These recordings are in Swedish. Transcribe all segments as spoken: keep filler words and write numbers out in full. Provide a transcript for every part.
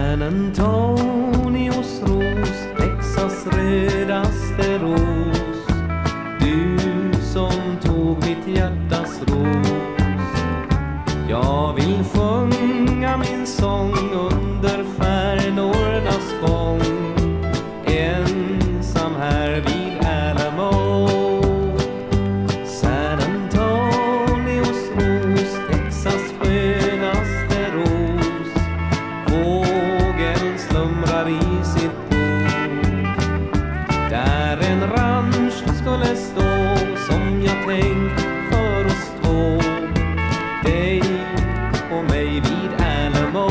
San Antonios ros, Texas rödaste ros, du som tog mitt hjärtas ros. Jag vill sjunga min sång under stjärnornas gång, ensam här vid Alamo. San Antonios ros, Texas skönaste ros, fågeln slumrar i sitt bo. Där en ranch skulle stå som jag tänkt för oss två, dig och mig vid Alamo.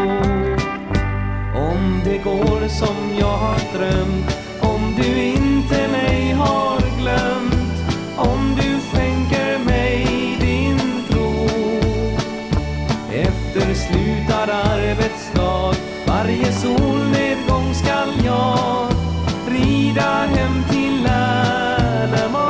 Om det går som jag har drömt, om du inte mig har glömt, om du skänker mig din tro. Efter slutad arbetsdag, varje solnedgång skall jag rida hem till Alamo.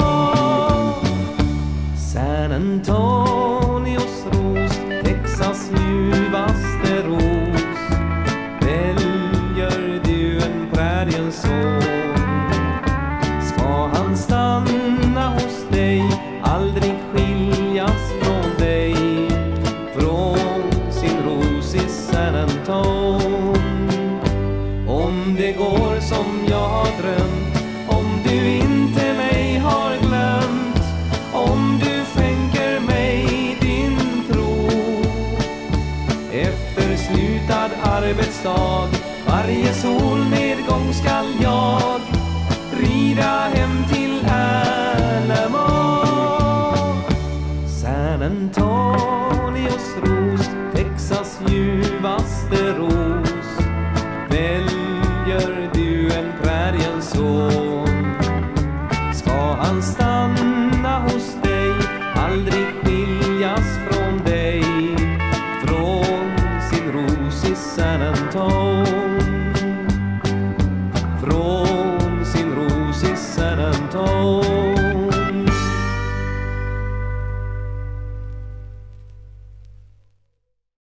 San Antonios ros, Texas ljuvaste ros, väljer du en präriens son. Ska han stanna hos dig, aldrig skiljas från dig, från sin ros i San Anton. Om det går som jag har drömt, om du inte mig har glömt, om du skänker mig din tro. Efter slutad arbetsdag, varje solnedgång skall jag rida hem till Alamo. San Antonios ros, Texas ljuvaste ros, väljer du